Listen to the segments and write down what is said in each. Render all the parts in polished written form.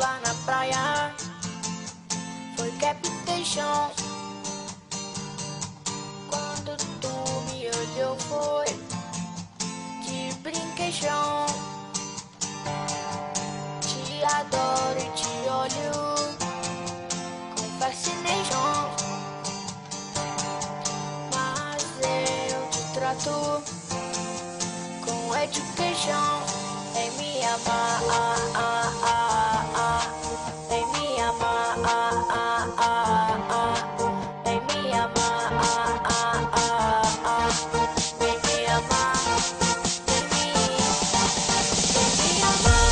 lá na praia foi Capitation. Quando tu me olhou foi de brinquedo. Te adoro e te olho com fascination, mas eu te trato com education. Vem me amar, vem me amar, vem me amar, vem me amar, vem me amar.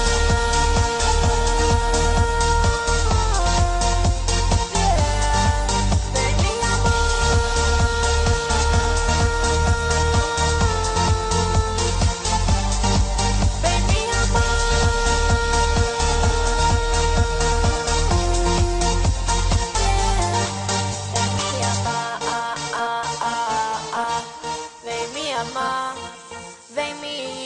Vem me.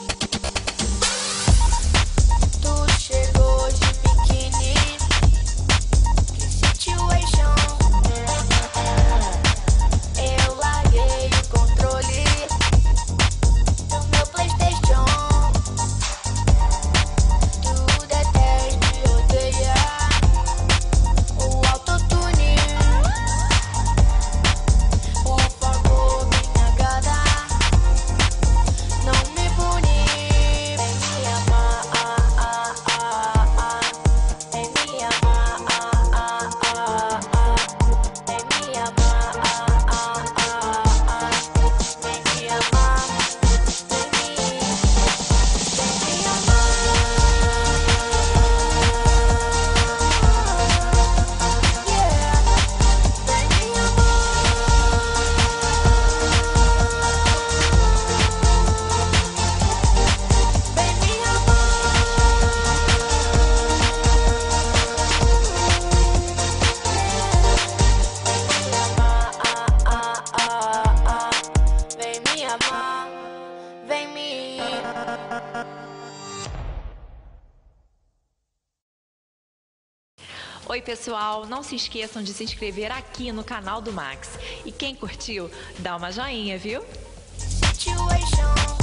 Tu chegou de biquíni, que situation. Eu larguei o controle do meu PlayStation. Tu detesta e odeia o autotune. Por favor, minha gata, não me pune. Vem me amar, vem me amar, vem me amar, vem me amar, vem me amar. Yeah, vem me Vem me amar, vem me. Oi pessoal, não se esqueçam de se inscrever aqui no canal do Max. E quem curtiu, dá uma joinha, viu? Situation.